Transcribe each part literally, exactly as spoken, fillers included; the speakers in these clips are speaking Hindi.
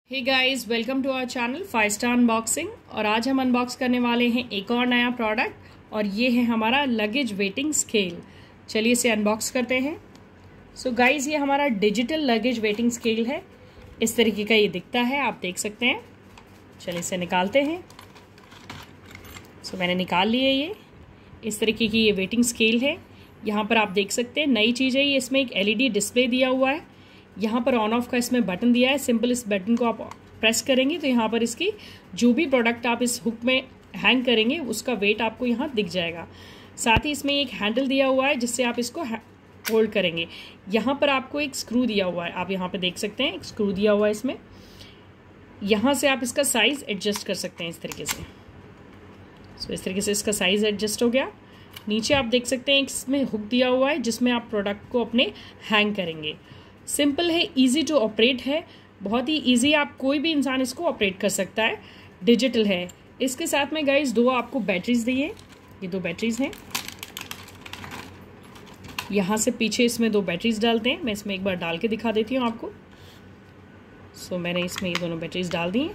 Hey guys, welcome to our channel five star unboxing. और आज हम अनबॉक्स करने वाले हैं एक और नया प्रोडक्ट और ये है हमारा लगेज वेटिंग स्केल। चलिए इसे अनबॉक्स करते हैं। सो so गाइस, ये हमारा डिजिटल लगेज वेटिंग स्केल है। इस तरीके का ये दिखता है, आप देख सकते हैं। चलिए इसे निकालते हैं। सो so, मैंने निकाल लिए। ये इस तरीके की ये वेटिंग स्केल है। यहाँ पर आप देख सकते हैं नई चीज़ है ये, इसमें एक एल ई डी डिस्प्ले दिया हुआ है। यहाँ पर ऑन ऑफ का इसमें बटन दिया है। सिंपल इस बटन को आप प्रेस करेंगे तो यहाँ पर इसकी जो भी प्रोडक्ट आप इस हुक में हैंग करेंगे उसका वेट आपको यहाँ दिख जाएगा। साथ ही इसमें एक हैंडल दिया हुआ है जिससे आप इसको होल्ड करेंगे। यहाँ पर आपको एक स्क्रू दिया हुआ है, आप यहाँ पे देख सकते हैं एक स्क्रू दिया हुआ है इसमें। यहाँ से आप इसका साइज एडजस्ट कर सकते हैं इस तरीके से। सो इस तरीके से इसका साइज एडजस्ट हो गया। नीचे आप देख सकते हैं इसमें हुक दिया हुआ है जिसमें आप प्रोडक्ट को अपने हैंग करेंगे। सिंपल है, इजी टू ऑपरेट है, बहुत ही इजी, आप कोई भी इंसान इसको ऑपरेट कर सकता है। डिजिटल है। इसके साथ में गाइस दो आपको बैटरीज दी है। ये दो बैटरीज हैं। यहाँ से पीछे इसमें दो बैटरीज डालते हैं। मैं इसमें एक बार डाल के दिखा देती हूँ आपको। सो so, मैंने इसमें ये दोनों बैटरीज डाल दी हैं।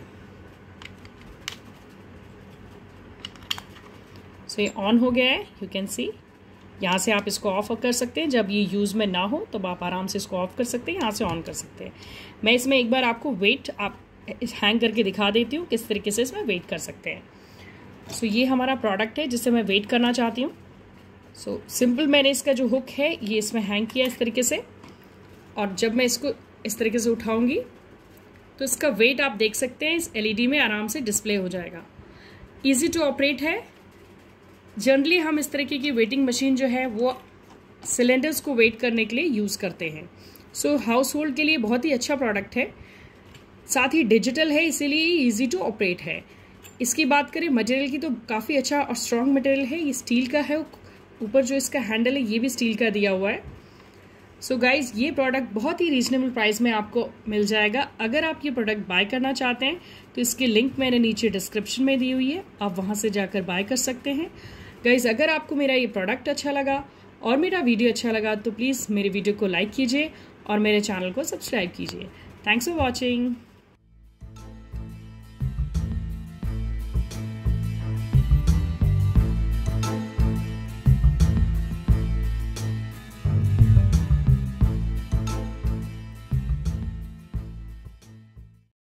सो so, ये ऑन हो गया है, यू कैन सी। यहाँ से आप इसको ऑफ कर सकते हैं, जब ये यूज़ में ना हो तब तो आप आराम से इसको ऑफ कर सकते हैं, यहाँ से ऑन कर सकते हैं। मैं इसमें एक बार आपको वेट आप हैंग करके दिखा देती हूँ किस तरीके से इसमें वेट कर सकते हैं। सो so, ये हमारा प्रोडक्ट है जिससे मैं वेट करना चाहती हूँ। सो so, सिंपल मैंने इसका जो हुक है ये इसमें हैंग किया इस तरीके से, और जब मैं इसको इस तरीके से उठाऊँगी तो इसका वेट आप देख सकते हैं इस एल ई डी में आराम से डिस्प्ले हो जाएगा। ईजी टू ऑपरेट है। जनरली हम इस तरीके की वेटिंग मशीन जो है वो सिलेंडर्स को वेट करने के लिए यूज़ करते हैं। सो हाउस होल्ड के लिए बहुत ही अच्छा प्रोडक्ट है। साथ ही डिजिटल है, इसीलिए इजी टू ऑपरेट है। इसकी बात करें मटेरियल की तो काफ़ी अच्छा और स्ट्रॉन्ग मटेरियल है। ये स्टील का है। ऊपर जो इसका हैंडल है ये भी स्टील का दिया हुआ है। सो गाइज, ये प्रोडक्ट बहुत ही रीजनेबल प्राइस में आपको मिल जाएगा। अगर आप ये प्रोडक्ट बाय करना चाहते हैं तो इसकी लिंक मैंने नीचे डिस्क्रिप्शन में दी हुई है, आप वहाँ से जाकर बाय कर सकते हैं। गाइज, अगर आपको मेरा ये प्रोडक्ट अच्छा लगा और मेरा वीडियो अच्छा लगा तो प्लीज़ मेरे वीडियो को लाइक कीजिए और मेरे चैनल को सब्सक्राइब कीजिए। Thanks for watching.